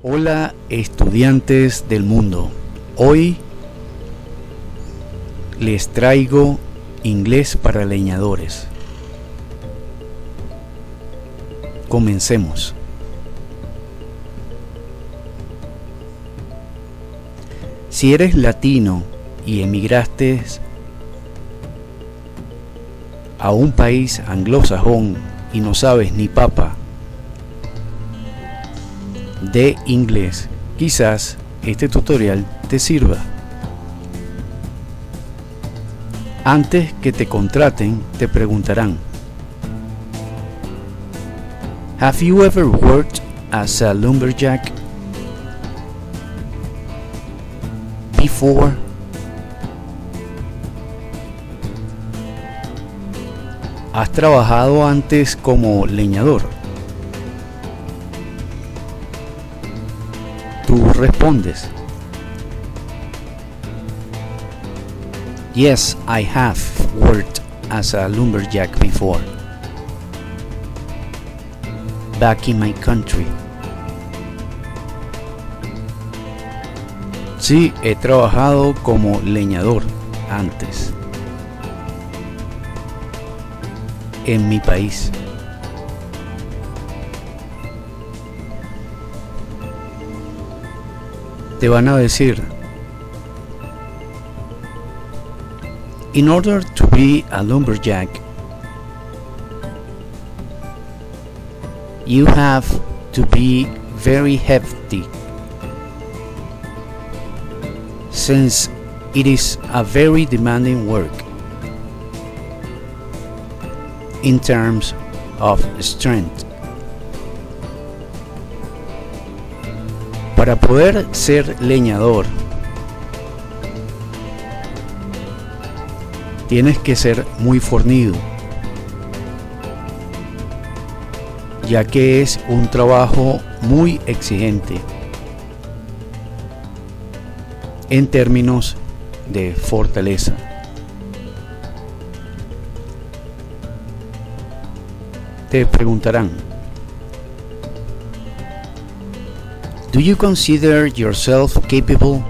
Hola estudiantes del mundo, hoy les traigo inglés para leñadores. Comencemos. Si eres latino y emigraste a un país anglosajón y no sabes ni papa de inglés, quizás este tutorial te sirva. Antes que te contraten, te preguntarán: Have you ever worked as a lumberjack before? ¿Has trabajado antes como leñador? Tú respondes: Yes, I have worked as a lumberjack before, back in my country. Sí, he trabajado como leñador antes en mi país. Te van a decir: In order to be a lumberjack, you have to be very hefty, since it is a very demanding work in terms of strength. Para poder ser leñador, tienes que ser muy fornido, ya que es un trabajo muy exigente en términos de fortaleza. Te preguntarán: Do you consider yourself capable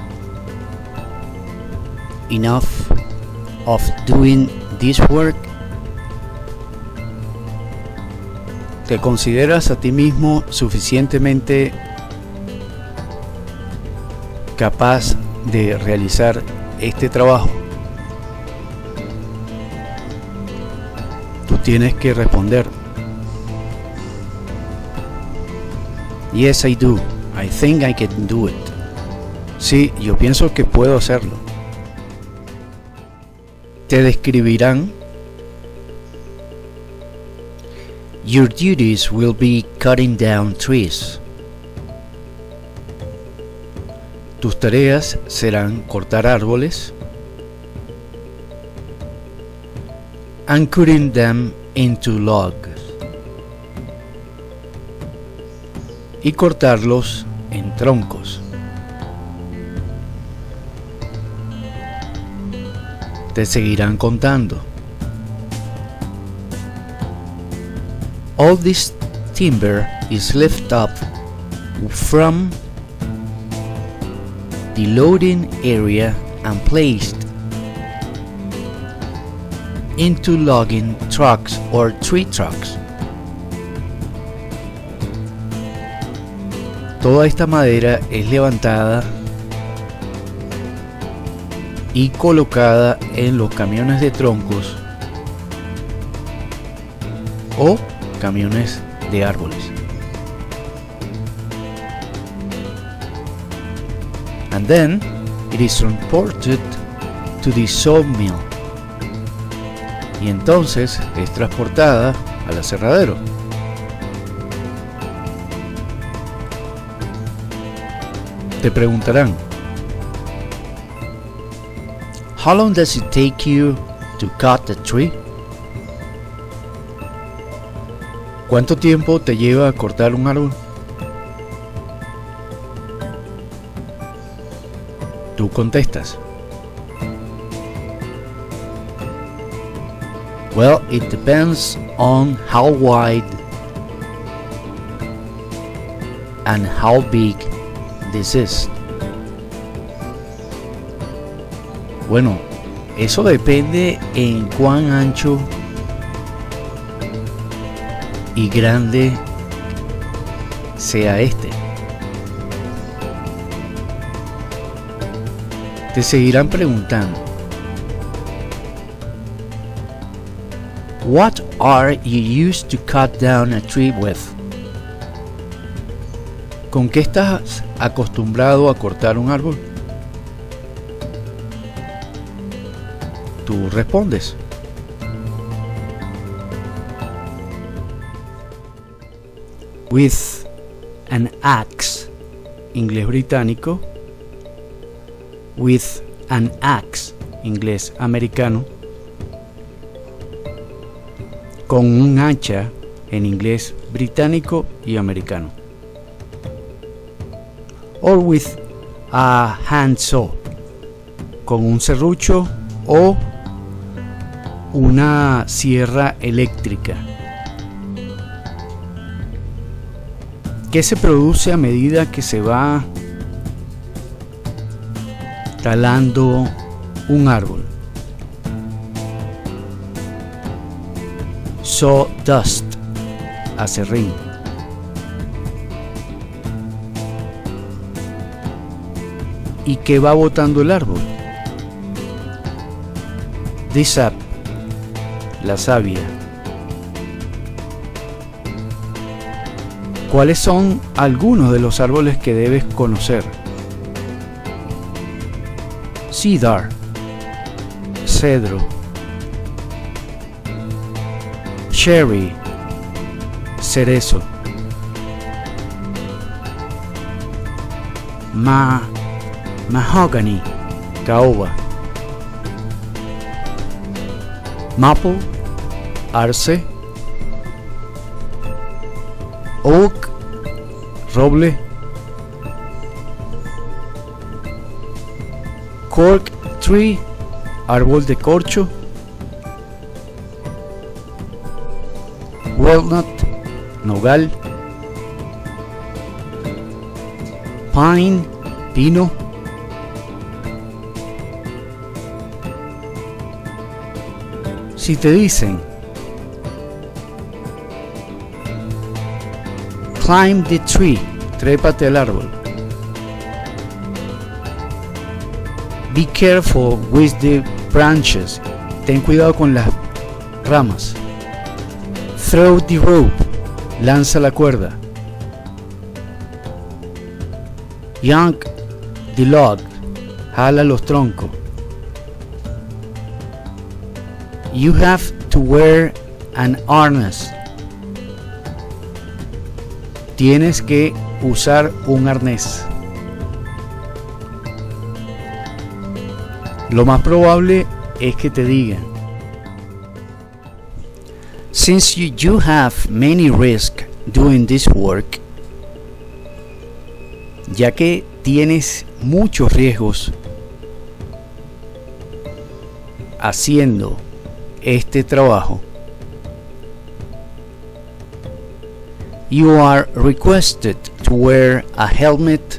enough of doing this work? ¿Te consideras a ti mismo suficientemente capaz de realizar este trabajo? Tú tienes que responder: Yes, I do. I think I can do it. Sí, yo pienso que puedo hacerlo. Te describirán: Your duties will be cutting down trees. Tus tareas serán cortar árboles and cutting them into logs, y cortarlos en troncos. Te seguirán contando: All this timber is lifted up from the loading area and placed into logging trucks or tree trucks. Toda esta madera es levantada y colocada en los camiones de troncos o camiones de árboles. And then it is transported to the sawmill. Y entonces es transportada al aserradero. Te preguntarán: How long does it take you to cut a tree? ¿Cuánto tiempo te lleva a cortar un árbol? Tú contestas: Well, it depends on how wide and how big this is. Bueno, eso depende en cuán ancho y grande sea este. Te seguirán preguntando, what are you used to cut down a tree with? ¿Con qué estás acostumbrado a cortar un árbol? Tú respondes. With an axe, inglés británico. With an axe, inglés americano. Con un hacha, en inglés británico y americano. Or with a handsaw, con un serrucho o una sierra eléctrica, que se produce a medida que se va talando un árbol. Sawdust, acerrín. ¿Y qué va botando el árbol? The sap, la savia. ¿Cuáles son algunos de los árboles que debes conocer? Cedar, cedro. Cherry, cerezo. Mahogany, caoba. Maple, arce. Oak, roble. Cork tree, árbol de corcho. Walnut, nogal. Pine, pino. Si te dicen climb the tree, trépate al árbol. Be careful with the branches, ten cuidado con las ramas. Throw the rope, lanza la cuerda. Yank the log, jala los troncos. You have to wear an harness. Tienes que usar un arnés. Lo más probable es que te digan, since you have many risks doing this work, ya que tienes muchos riesgos haciendo este trabajo, you are requested to wear a helmet,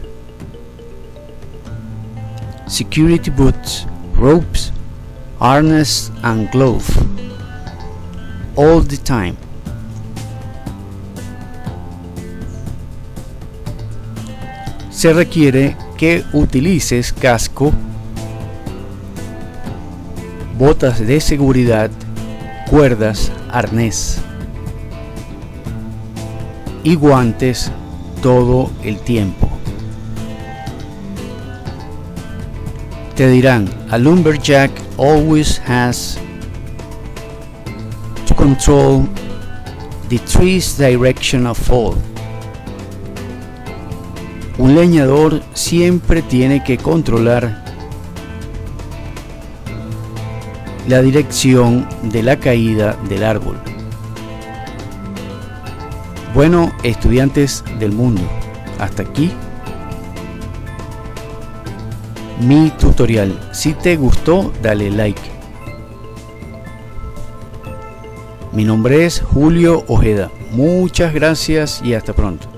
security boots, ropes, harness and glove all the time. Se requiere que utilices casco, botas de seguridad, cuerdas, arnés y guantes todo el tiempo. Te dirán, a lumberjack always has to control the tree's direction of fall. Un leñador siempre tiene que controlar la dirección de la caída del árbol. Bueno, estudiantes del mundo, hasta aquí mi tutorial. Si te gustó, dale like. Mi nombre es Julio Ojeda. Muchas gracias y hasta pronto.